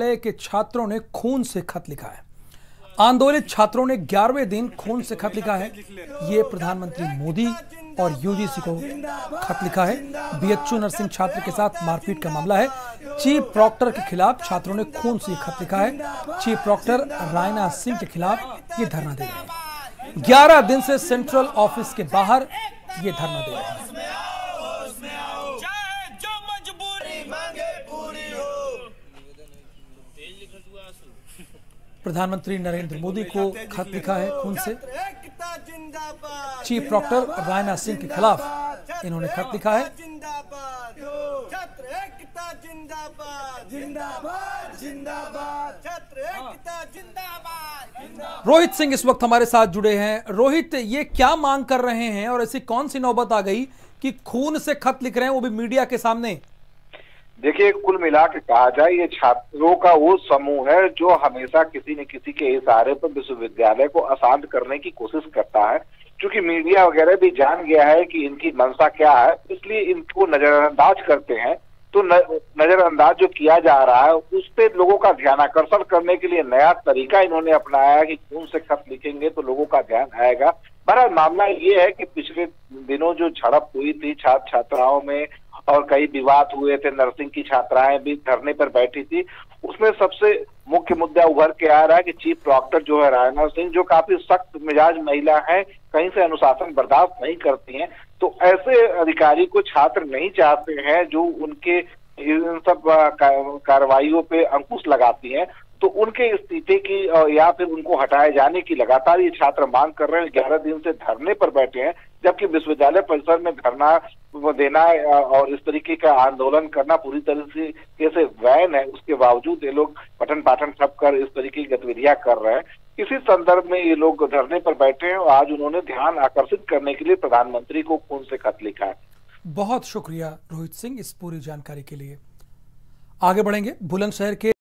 के छात्रों ने खून से खत लिखा है। आंदोलित छात्रों ने 11वें दिन खून से खत लिखा है। ये प्रधानमंत्री मोदी और यूजीसी को खत लिखा है। बीएचयू नर्सिंग छात्र के साथ मारपीट का मामला है। चीफ प्रॉक्टर के खिलाफ छात्रों ने खून से खत लिखा है। चीफ प्रॉक्टर रायना सिंह के खिलाफ ये धरना दे रहे हैं। 11 दिन से सेंट्रल ऑफिस के बाहर ये धरना दे रहे हैं। प्रधानमंत्री नरेंद्र मोदी को खत लिखा है खून से। चीफ प्रॉक्टर रायना सिंह के खिलाफ इन्होंने खत लिखा है। रोहित सिंह इस वक्त हमारे साथ जुड़े हैं। रोहित, ये क्या मांग कर रहे हैं और ऐसी कौन सी नौबत आ गई कि खून से खत लिख रहे हैं, वो भी मीडिया के सामने? देखिए, कुल मिला के कहा जाए, ये छात्रों का वो समूह है जो हमेशा किसी न किसी के इशारे पर विश्वविद्यालय को अशांत करने की कोशिश करता है। क्योंकि मीडिया वगैरह भी जान गया है कि इनकी मंशा क्या है, इसलिए इनको नजरअंदाज करते हैं। तो नजरअंदाज जो किया जा रहा है उस पे लोगों का ध्यान आकर्षण करने के लिए नया तरीका इन्होंने अपनाया है कि खून से खत लिखेंगे तो लोगों का ध्यान आएगा। बहरहाल मामला ये है कि पिछले दिनों जो झड़प हुई थी छात्र छात्राओं में और कई विवाद हुए थे, नर्सिंग की छात्राएं भी धरने पर बैठी थी, उसमें सबसे मुख्य मुद्दा उभर के आ रहा है कि चीफ प्रॉक्टर जो है रायना सिंह, जो काफी सख्त मिजाज महिला है, कहीं से अनुशासन बर्दाश्त नहीं करती हैं। तो ऐसे अधिकारी को छात्र नहीं चाहते हैं जो उनके इन सब कार्रवाइयों पे अंकुश लगाती हैं। तो उनके इस्तीफे की या फिर उनको हटाए जाने की लगातार ये छात्र मांग कर रहे हैं। 11 दिन से धरने पर बैठे हैं, जबकि विश्वविद्यालय परिसर में धरना देना और इस तरीके का आंदोलन करना पूरी तरीके से वैन है। उसके बावजूद ये लोग पठन पाठन ठप कर इस तरीके की गतिविधियां कर रहे हैं। इसी संदर्भ में ये लोग धरने पर बैठे हैं और आज उन्होंने ध्यान आकर्षित करने के लिए प्रधानमंत्री को खून से खत लिखा है। बहुत शुक्रिया रोहित सिंह इस पूरी जानकारी के लिए। आगे बढ़ेंगे। बुलंदशहर के